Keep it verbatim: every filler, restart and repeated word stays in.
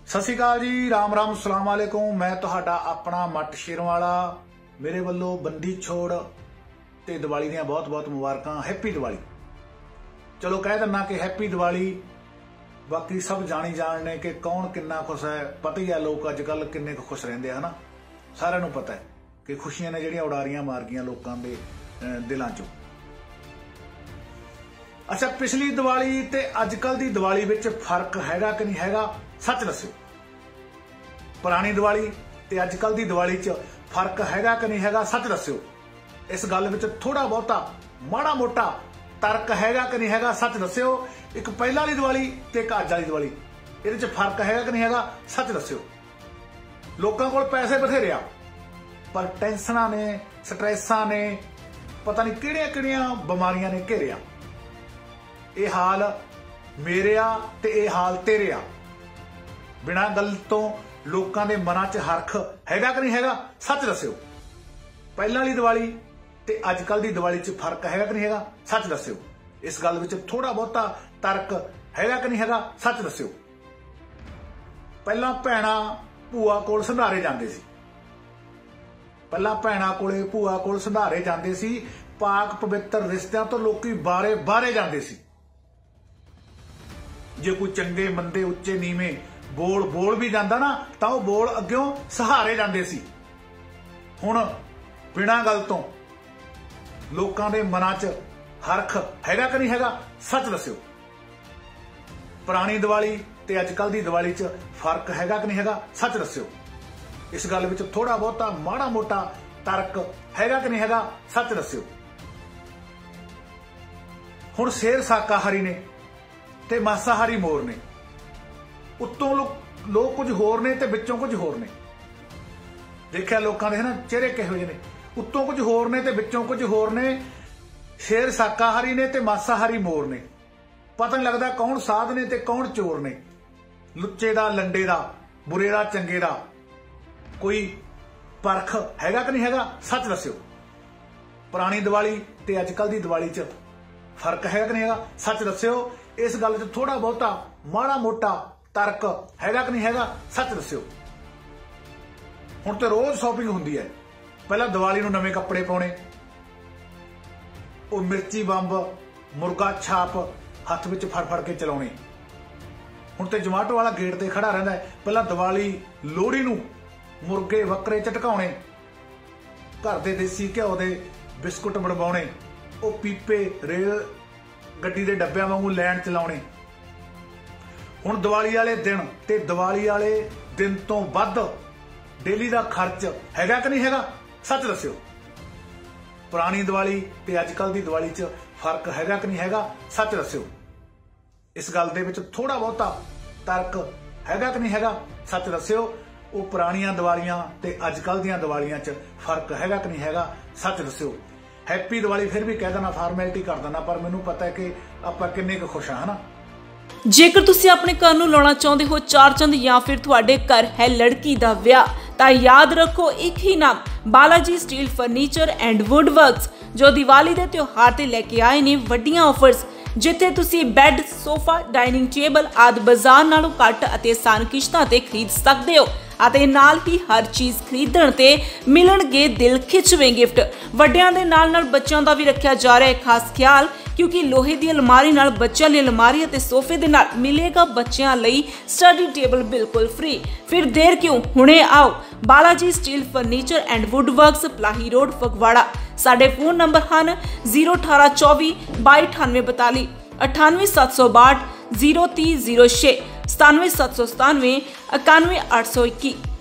सत श्री अकाल जी, राम राम, सलाम वालेकुम। मैं तुहाडा अपना मट शेरवाला। मेरे वालों बंदी छोड़ ते दिवाली दी बहुत बहुत मुबारकां। हैप्पी दिवाली। चलो कह दिना कि हैप्पी दिवाली। बाकी सब जानी जान ने कि कौन किन्ना खुश है। पता ही है लोग अजकल किन्ने खुश रहिंदे हैं ना। सारिआं नूं पता है कि खुशियां ने जिहड़ियां उडारियां मार गईयां लोकां दे दिलां चों। अच्छा, पिछली दिवाली ते अजकल दी दिवाली विच फर्क हैगा कि नहीं हैगा, सच दस्यो। पुरानी दिवाली ते अजकल दी दिवाली च फर्क हैगा कि नहीं हैगा, सच दस्यो। इस गल विच थोड़ा बहुता माड़ा मोटा तर्क हैगा कि नहीं हैगा, सच दस्यो। एक पहला वाली दिवाली ते एक अज वाली दिवाली, इहदे च फर्क हैगा कि नहीं हैगा, सच दस्यो। लोकां कोल पैसे बथेरे आ, पर टेंशनां ने, स्ट्रैसां ने, पता नहीं किहड़ियां किहड़ियां बीमारियां ने घेरिया। ये हाल मेरे आ ते ये हाल तेरे आ। बिना गल तो लोकां दे मनां च हरख हैगा कि नहीं हैगा, सच दस्यो। पहलां वाली दिवाली ते अजकल दी दिवाली च फर्क हैगा कि नहीं हैगा, सच दस्यो। इस गल विच थोड़ा बहुता तर्क हैगा कि नहीं हैगा, सच दस्यो। पहलां भैणां भूआ कोल संधारे जांदे सी। पहलां भैणां कोले भूआ कोल संधारे जांदे सी। पाक पवित्र रिश्तिਆਂ तो लोकी बारे बारे जांदे सी। जे कोई चंगे मंदे उच्चे नीवे बोल बोल भी जाता ना, तो वह बोल अग्यों सहारे जाते सी। हुण बिना गल तो लोकां दे मनां च हरख हैगा कि नहीं हैगा, सच दस्यो। पुरानी दिवाली ते अजकल दी दिवाली च फर्क हैगा कि नहीं हैगा, सच दस्यो। इस गल विच थोड़ा बहुता माड़ा मोटा तर्क हैगा कि नहीं हैगा, सच दस्यो। हुण शेर शाकाहारी ने ते मांसाहारी मोर ने। उत्तों लोग लोग कुछ होर ने ते विचों कुछ होर ने। देखिया लोगों के ना चेहरे किहो जिहे ने। उत्तों कुछ होर ने ते विचों कुछ होर ने। शेर शाकाहारी ने ते मांसाहारी मोर ने। पता नहीं लगता कौन साध ने ते कौन चोर ने। लुच्चे दा लंडे दा, बुरे दा चंगे दा कोई परख हैगा कि नहीं हैगा, सच दस्यो। पुरानी दिवाली ते अजकल दी दिवाली च फर्क हैगा कि नहीं हैगा, सच दस्यो। इस गल च थोड़ा बहुता माड़ा मोटा तर्क हैगा कि नहीं हैगा, सच दस्यो। हुण ते रोज शॉपिंग हुंदी है। पहला दिवाली नूं नवे कपड़े पाउणे, वो मिर्ची बंब मुर्गा छाप हथ विच फड़ फड़ के चलाउणे। हुण ते जोमाटो वाला गेट ते खड़ा रहिंदा है। पहला दिवाली लोहड़ी नूं मुर्गे वक्रे झटकाउणे, घर दे देसी घिओ दे बिस्कुट बनवाउणे, वो पीपे रेल गड्डी दे डब्बियां वांगू लैन चलाउणे। हुण दिवाली वाले दिन ते दिवाली वाले दिन तो वध डेली दा खर्च हैगा कि नहीं हैगा, सच दस्यो। पुरानी दिवाली ते अजकल दी दिवाली च फर्क हैगा कि नहीं हैगा, सच दस्यो। इस गल दे विच थोड़ा बहुता तर्क हैगा कि नहीं हैगा, सच दस्यो। वो पुरानियां दिवालियां ते अजकल दीयां दिवालियां च फर्क हैगा कि नहीं हैगा, सच दस्यो। हैप्पी दिवाली फिर भी कह देना, फॉर्मैलिटी कर देना, पर मैनूं पता है कि आपां किन्ने क खुश हां, है ना। जेकर तुसीं अपने घर नूं लाउणा चाहुंदे हो चार चंद या फिर तुहाडे घर है लड़की दा विआह, तां याद रखो एक ही नाम Balaji steel furniture and wood works, जो दिवाली दे त्योहार ते लेके आए ने वड्डियां ऑफर्स, जिथे तुसीं बैड, सोफा, डाइनिंग टेबल आदि बाजार नालों घੱਟ ਅਤੇ आसान किश्तां ते खरीद सकदे हो। ਅਤੇ ਨਾਲ ਹੀ हर चीज़ खरीदण ते मिलणगे दिल खिचवें गिफ्ट। ਵੱਡਿਆਂ ਦੇ ਨਾਲ ਨਾਲ ਬੱਚਿਆਂ ਦਾ ਵੀ ਰੱਖਿਆ ਜਾ ਰਿਹਾ ਹੈ ਖਾਸ ਖਿਆਲ, क्योंकि लोहे की अलमारी नाल बच्चों लिए अलमारी और सोफे दे नाल मिलेगा बच्चों लिए स्टडी टेबल बिल्कुल फ्री। फिर देर क्यों, हुणे आओ Balaji steel furniture and wood works, Palahi road, Phagwara. साडे फोन नंबर हैं जीरो अठारह चौबी बाई अठानवे बताली, अठानवे सत्त सौ बाहठ, जीरो तीह जीरो छे, सतानवे सत्त सौ सतानवे, इक्यानवे आठ सौ इक्की।